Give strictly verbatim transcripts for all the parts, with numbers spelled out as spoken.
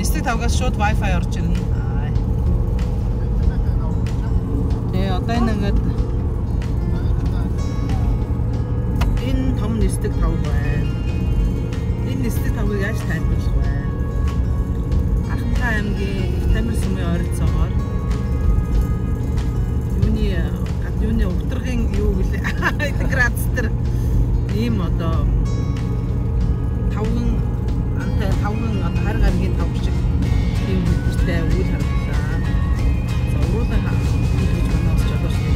Нисдэг тавгаас шууд Wi-Fi орж ирнэ. Тэгээ одоо энэ ингээд энэ том нисдэг тавг байна. Энэ нисдэг тавгийг яаж тайлбарлах вэ? Ахмад аймгийн Тамир сумын ойролцоогоор юуны юуны утгаргийн юу гэлээ интеграц төр ийм одоо тавган антай тавган одоо хар гаргийн тавг шиг ийм хүчтэй үйл харагдсан. За уруудан хийж банаас чадвар шиг.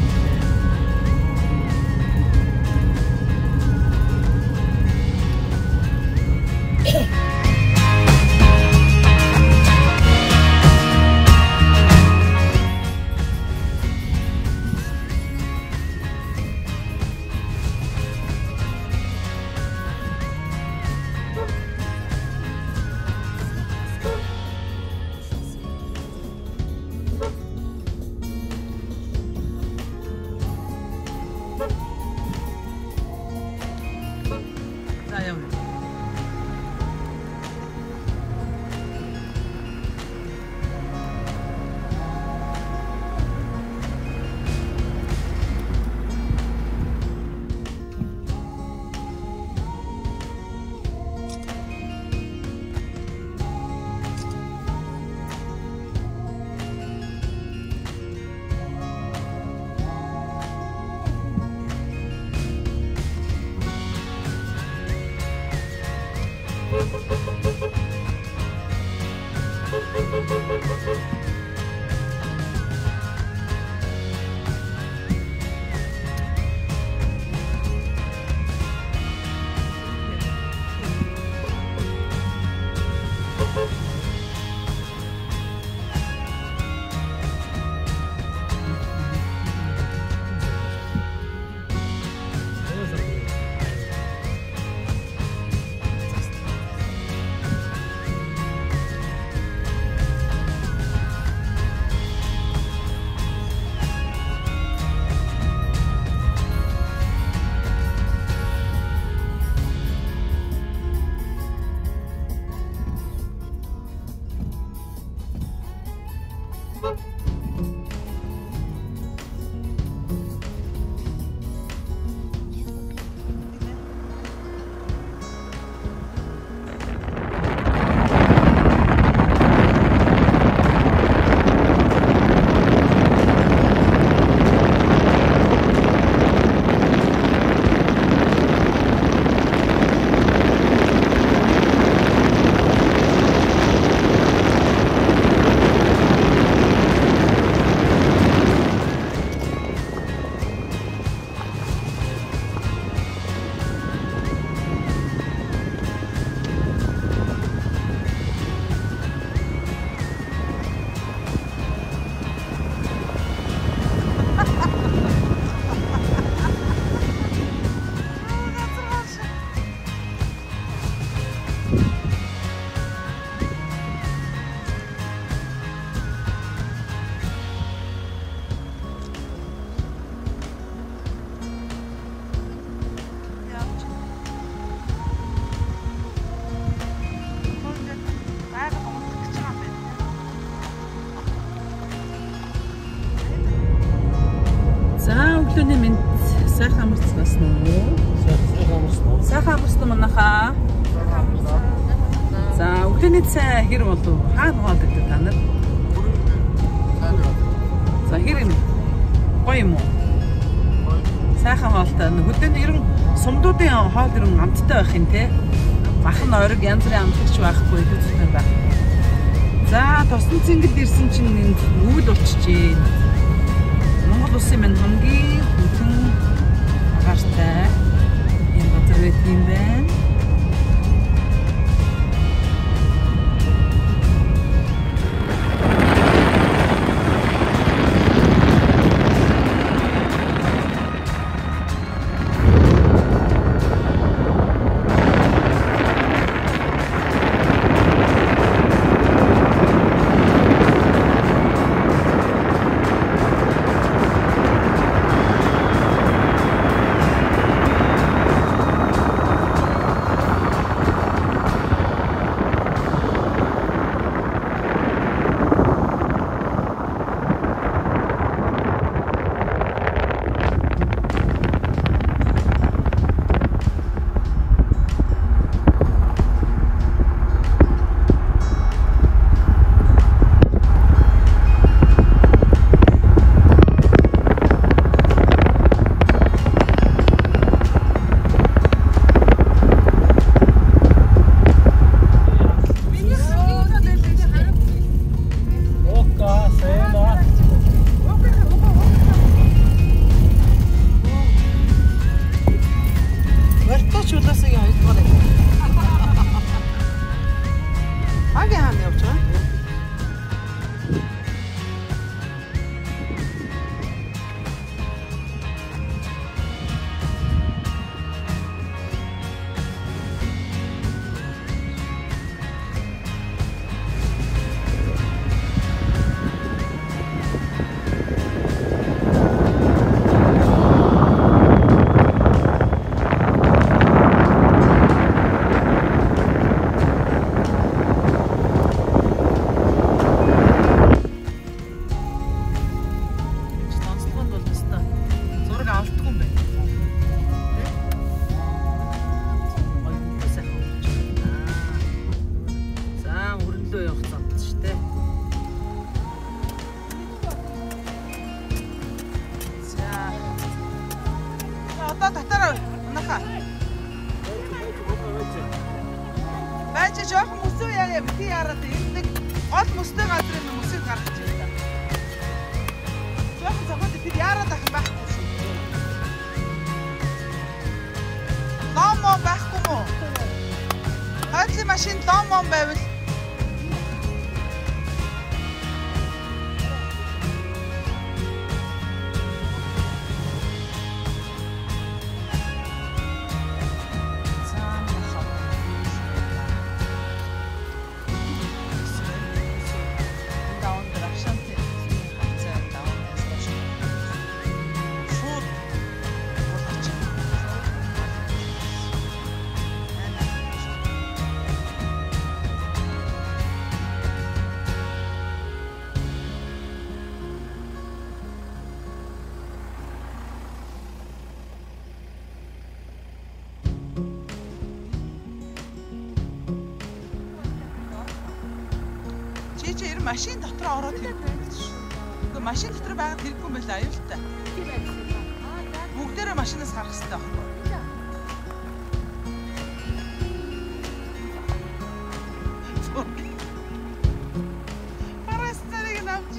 Өглөөний минь сайхан амарцсан уу? Сайхан амарцсан. Сайхан амарцсан манайхаа. За өглөөний цай хэр болов? Хаана болдог та нар? За хэр юм? Гоё юм уу? Сайхан хоолтой. Хөдөөний ерөн сумдуудын хоол ерөн амттай байх юм те. Бахан ориг янз бүрийн амтлагч байхгүй хэвчтэй байх. За тосон цэнгэл ирсэн чинь энд үйл болчихжээ. Монгол улсын минь хамгийн хүнхэн агаартай энэ газар байдаг юм байна. хаа. Байж жоохон мөсөө яа бити яраад энэ гол мөстэй газрын мөсийг гаргаж ирсэн. Жоохон зохиод бид яраад ах байхгүй шүү. Ломо байхгүй мó? Хойдлын машин ломо байвал машин дотор ороод хэрэггүй шүү. Гэхдээ машин дотор байгаад хэрэггүй юм байл аюултай. Бүгдээрээ машинаас гарах хэрэгтэй байхгүй. Парас царыг навч.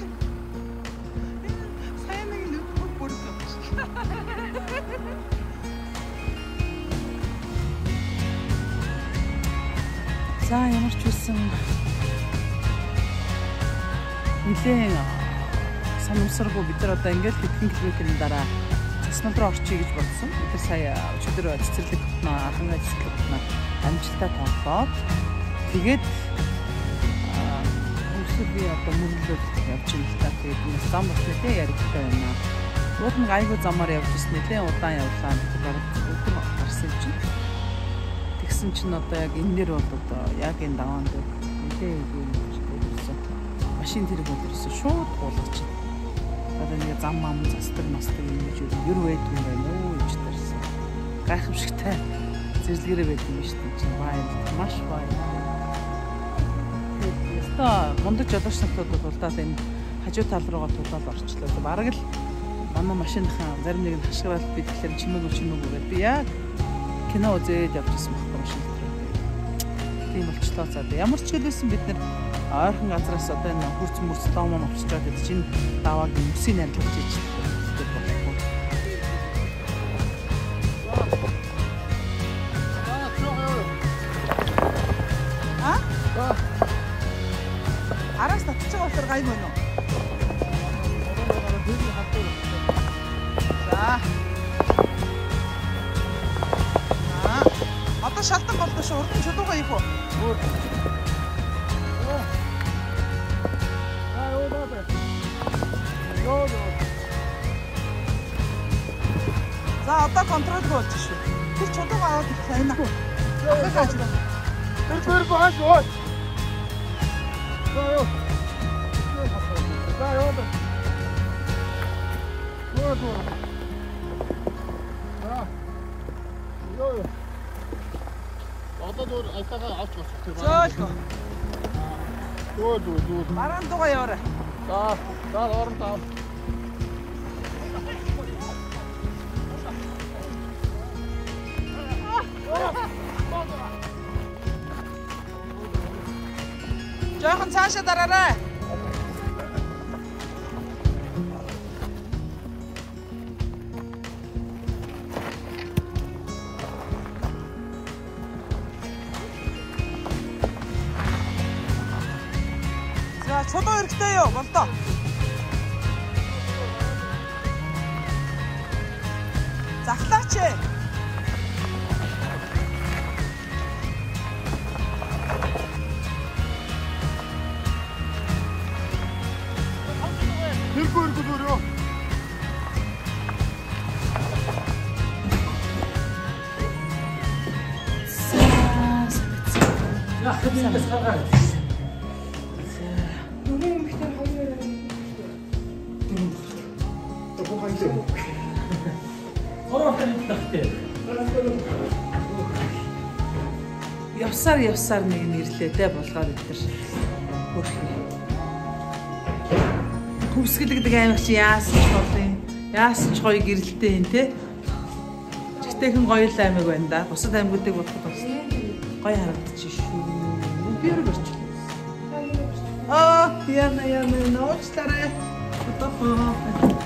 Сайн нэг нүд бүрд явж. За ямар ч үсэн нэлээд санамсаргүй бид нар одоо ингээд хэдхэн километрийн дараа цаснал руу орчих гэж бодсон. Бид нар сая өчигдөр цэцэрлэг хотноо алангай цэцэрлэг хотноо амжилттай тоглоод тэгээд өсөв би одоо мөрөлдөд явж байгаа л та. Тэгээд энэ зам болтой те яригтай байна. Уул нь гайгүй замаар явж ирсэн нэлээд удаан явлаа. Бараг өдөр гарсан чинь. Тэгсэн чинь одоо яг энэ нэр бол одоо яг энэ даваан дээр нэлээд юм машин тэрэг өдрөөс шууд гуулгач. Одоо нэг зам мам застар мастар юм гэж юу байдгүй юм байна уу гэж тэрсэн. Гайхамшигтай зэрлэгэрээ байдаг юм шүү дээ. Чинь бай маш бай. Яста мундаг жолооч нартууд бол удаад энэ хажуу тал руугаа тулаад орчлоо. Бараг л манай машиныхаа зарим нэг нь хашгираад бид тэгэхээр чимээг чимээг өгөөд би яг кино үзээд явчихсан байхгүй машин дотор. Тийм болчлоо цаа. Ямар ч хэлсэн бид нар ойрхон газраас одоо энэ хурц мөрц ломо авчиж байгаа гэдэг чинь давааг өмсөйг нарилгаж иж гэдэг болохгүй. А? Араас татчих болохоор гай мөн үү? За. Аа. Одоо шалтан болдоо шүү. Урд нь чулуугаа ийх үү? За одоо контрол болж шүү. Тэр чулууг аваад сайн аа. Ахаж. Тэр тэр бааш ой. За ёо. За ёо. Ёо ёо. За. Ёо. Одоо дөр айтагаа авч болчих. Зөөлгөө. Дөө дөө дөө. Баран дугаа яваарай. За, за орон тав. Жоохон цаашаа дараарай. За, чулуу хэрэгтэй юу? Болдоо. Захлаач ээ. Тэргүй өргөлөөрөө. Яах вэ? Саргаа. Нүрийн мөхтөр хоёр. Төгөө ханьцээ. Ороо таньд тахтай. Явсаар явсаар нэг нэрлээ те болгоод өдр. Хөөрхий. Хүсгэл гэдэг аймаг чи яасан ч болын. Яасан ч гоё гэрэлтэй юм те. Ихтэйхэн гоё л аймаг байна да. Бусад аймагуудыг бодоход бас гоё харагдчих шүү. Би өөрөө барьчих. Аа, яна яна нууцлаарай. Отохоо.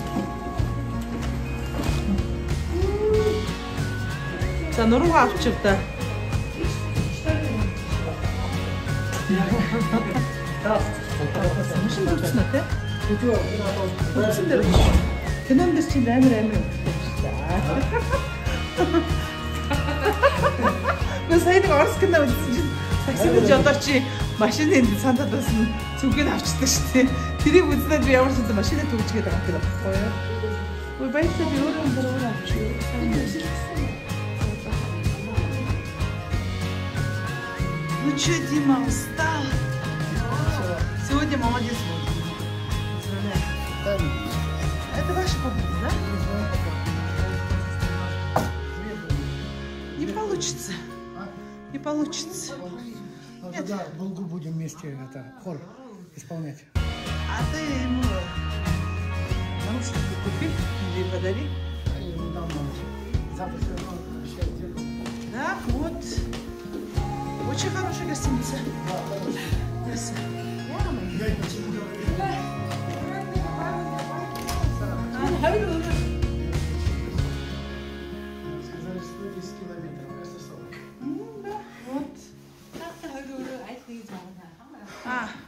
За нуруугаа авчих та. Машин дурсан уу те? Дурсан дээр. Кинонд дээр чинь амар амар. Гүн сайн нэг орс кино үзсэн чинь таксинд жодоо чи машины сандад басан зүгийг авчдаг шүү дээ. Тэрийг үзнээд би ямар ч зүйл машинаа төгжгээд байгаа юм байхгүй юу? Ой баярлалаа би өөрөө өөрөө авчих. Ну что, Дима, устал? Сегодня молодец. Это ваша победа, да? Не получится. Не получится. Ну, тогда долго будем вместе это хор исполнять. А ты ему наушники купи или подари? Да, вот. Очень хорошая гостиница. Yes. Сказали, что десять километров, кажется, сорок. Да, вот. А,